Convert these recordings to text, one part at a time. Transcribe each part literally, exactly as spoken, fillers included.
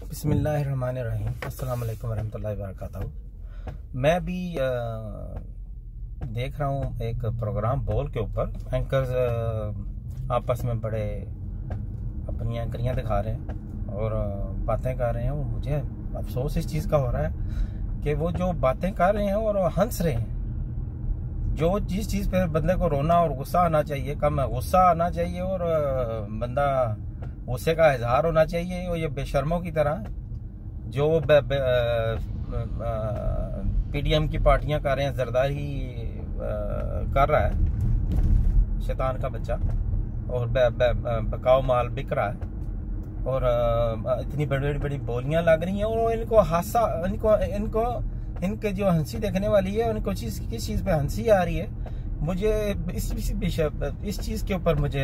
बिस्मिल्लाहिर्रहमानिर्रहीम। अस्सलाम वालेकुम रहमतुल्लाहि व बरकातहू। मैं भी आ, देख रहा हूँ एक प्रोग्राम बोल के ऊपर एंकर्स आपस में बड़े अपनी एंकरियाँ दिखा रहे हैं और बातें कर रहे हैं। और मुझे अफसोस इस चीज़ का हो रहा है कि वो जो बातें कर रहे हैं और हंस रहे हैं। जो जिस चीज़ पे बंदे को रोना और गुस्सा आना चाहिए, कम गुस्सा आना चाहिए और बंदा गुस्से का इजहार होना चाहिए। और ये बेशर्मों की तरह जो पीडीएम की पार्टियां कर रहे हैं, जरदारी कर रहा है शैतान का बच्चा, और बकाऊ माल बिक रहा है और इतनी बड़ी बड़ी बड़ी बोलियां लग रही हैं। और इनको हासा इनको इनको इनके जो हंसी देखने वाली है, उनको चीज किस चीज़ पे हंसी आ रही है, मुझे इस इस, इस चीज़ के ऊपर मुझे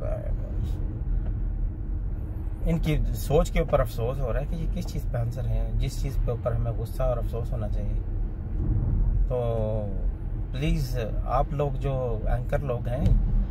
इनकी सोच के ऊपर अफसोस हो रहा है कि ये किस चीज़ पे हंस रहे हैं, जिस चीज़ के ऊपर हमें गुस्सा और अफसोस होना चाहिए। तो प्लीज़ आप लोग जो एंकर लोग हैं,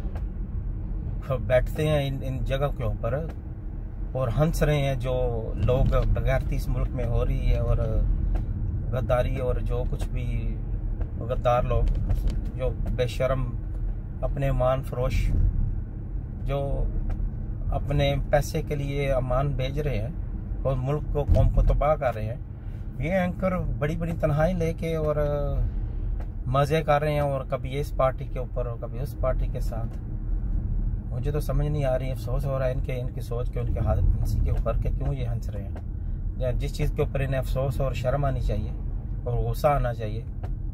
बैठते हैं इन इन जगह के ऊपर और हंस रहे हैं जो लोग बगैरती इस मुल्क में हो रही है, और गद्दारी और जो कुछ भी गद्दार लोग जो बेशर्म अपने मान फरोश जो अपने पैसे के लिए अमान भेज रहे हैं और मुल्क को कौम को तबाह कर रहे हैं। ये एंकर बड़ी बड़ी तन्हाई लेके और मज़े कर रहे हैं, और कभी इस पार्टी के ऊपर और कभी उस पार्टी के साथ। मुझे तो समझ नहीं आ रही, अफसोस हो रहा है इनके इनकी सोच के, उनके हाथ हंसी के ऊपर के क्यों ये हंस रहे हैं। जिस चीज़ के ऊपर इन्हें अफसोस और शर्म आनी चाहिए और गुस्सा आना चाहिए,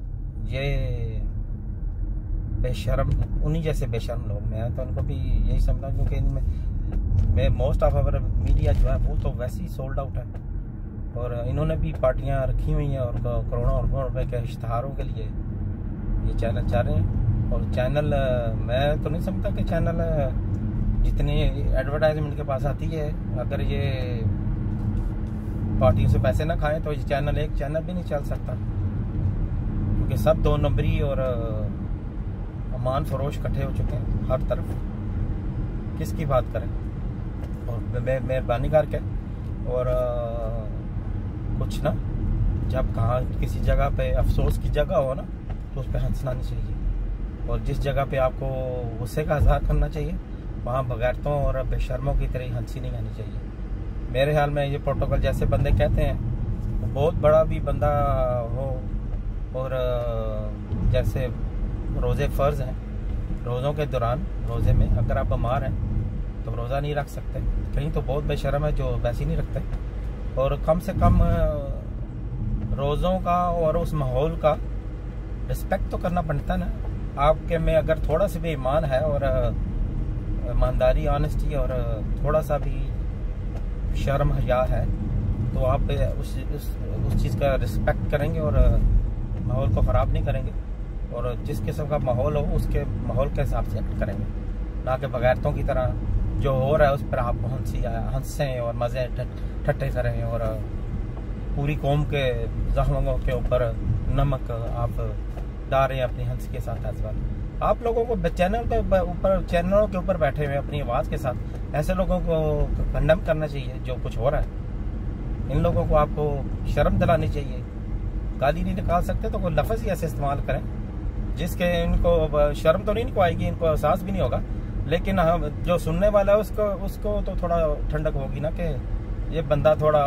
ये बेशर्म उन्हीं जैसे बेशर्म लोग मैं तो उनको भी यही समझता हूँ, क्योंकि इनमें मैं मोस्ट ऑफ अवर मीडिया जो है वो तो वैसे ही सोल्ड आउट है। और इन्होंने भी पार्टियां रखी हुई हैं और करोड़ों अरबों रुपए के इश्तहारों के लिए ये चैनल चाह रहे हैं। और चैनल मैं तो नहीं समझता कि चैनल जितनी एडवर्टाइजमेंट के पास आती है, अगर ये पार्टियों से पैसे ना खाएं तो ये चैनल एक चैनल भी नहीं चल सकता, क्योंकि सब दो नंबरी और अमान फरोश इकट्ठे हो चुके हैं हर तरफ। किसकी बात करें। और मेहरबानी करके और आ, कुछ ना, जब कहाँ किसी जगह पे अफसोस की जगह हो ना, तो उस पर हंसना नहीं चाहिए। और जिस जगह पे आपको गुस्से का इजहार करना चाहिए, वहाँ बगैरतों और बेशर्मों की तरह हंसी नहीं आनी चाहिए। मेरे ख्याल में ये प्रोटोकॉल जैसे बंदे कहते हैं, तो बहुत बड़ा भी बंदा हो और जैसे रोज़े फ़र्ज़ हैं, रोज़ों के दौरान रोज़े में अगर आप बीमार हैं तो रोज़ा नहीं रख सकते। कहीं तो बहुत बेशर्म है जो वैसे ही नहीं रखते। और कम से कम रोज़ों का और उस माहौल का रिस्पेक्ट तो करना पड़ता है ना। आपके में अगर थोड़ा सा भी ईमान है और ईमानदारी, ऑनेस्टी और थोड़ा सा भी शर्म हया है, तो आप उस उस, उस चीज़ का रिस्पेक्ट करेंगे और माहौल को ख़राब नहीं करेंगे। और जिस किस्म का माहौल हो उसके माहौल के हिसाब से एक्ट करेंगे, ना कि बगैरतों की तरह जो हो रहा है उस पर आप हंसी हंसें और मज़े ठट्ठे करें और पूरी कौम के जख्मों के ऊपर नमक आप डाल रहे हैं अपनी हंसी के साथ। इस बार आप लोगों को चैनल पे ऊपर चैनलों के ऊपर बैठे हुए अपनी आवाज़ के साथ ऐसे लोगों को कंडेम करना चाहिए जो कुछ हो रहा है। इन लोगों को आपको शर्म दिलानी चाहिए। गाली नहीं निकाल सकते तो कोई लफ्ज़ ही ऐसे इस्तेमाल करें जिसके इनको शर्म तो नहीं इनको आएगी, इनको एहसास भी नहीं होगा, लेकिन हम जो सुनने वाला है उसको उसको तो थोड़ा ठंडक होगी ना कि ये बंदा थोड़ा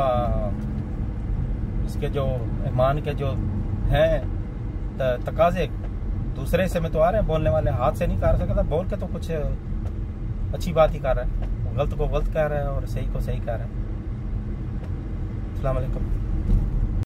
इसके जो ईमान के जो हैं तकाजे दूसरे से में तो आ रहे हैं। बोलने वाले हाथ से नहीं कर सकता, बोल के तो कुछ अच्छी बात ही कर रहा है, गलत को गलत कह रहा है और सही को सही कह रहा है। अस्सलाम वालेकुम।